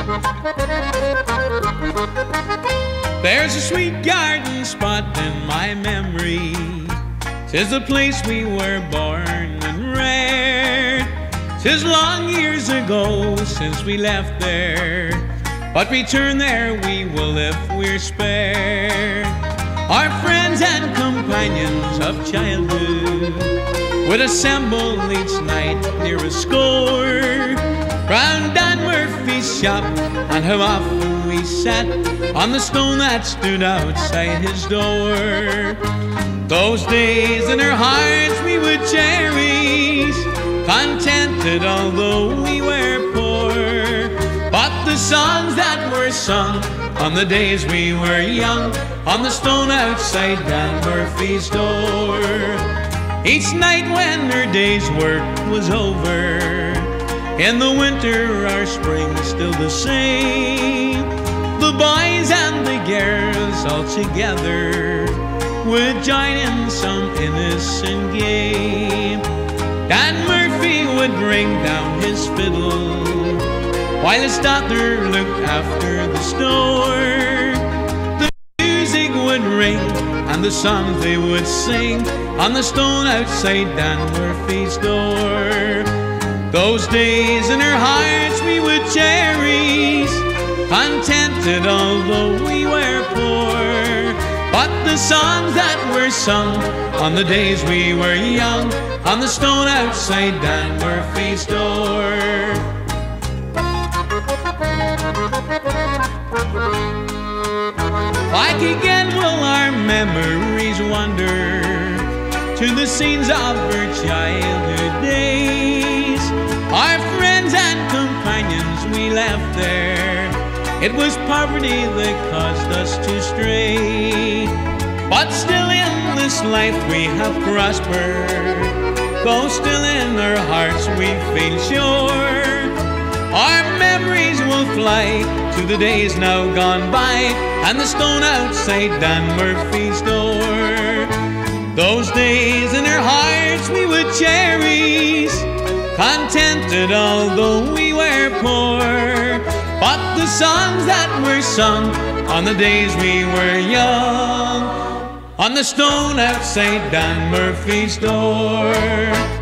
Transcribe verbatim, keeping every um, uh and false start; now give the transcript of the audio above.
There's a sweet garden spot in my memory. 'Tis the place we were born and reared. 'Tis long years ago since we left there, but return there we will if we're spared. Our friends and companions of childhood would assemble each night near a score round Dan Murphy's shop, and how often we sat on the stone that stood outside his door. Those days in our hearts we would cherish, contented although we were poor. But the songs that were sung on the days we were young, on the stone outside Dan Murphy's door. Each night when our day's work was over, in the winter or spring still the same, the boys and the girls all together would join in some innocent game. Dan Murphy would bring down his fiddle while his daughter looked after the store. The music would ring and the songs they would sing on the stone outside Dan Murphy's door. Those days in our hearts we would cherish, contented although we were poor. But the songs that were sung on the days we were young, on the stone outside Dan Murphy's door. Like again will our memories wander to the scenes of our childhood days. Our friends and companions we left there, it was poverty that caused us to stray. But still in this life we have prospered, though still in our hearts we feel sure. Our memories will fly to the days now gone by, and the stone outside Dan Murphy's door. Those days in our hearts we would cherish, contented although we were poor. But the songs that were sung on the days we were young, on the stone outside Dan Murphy's door.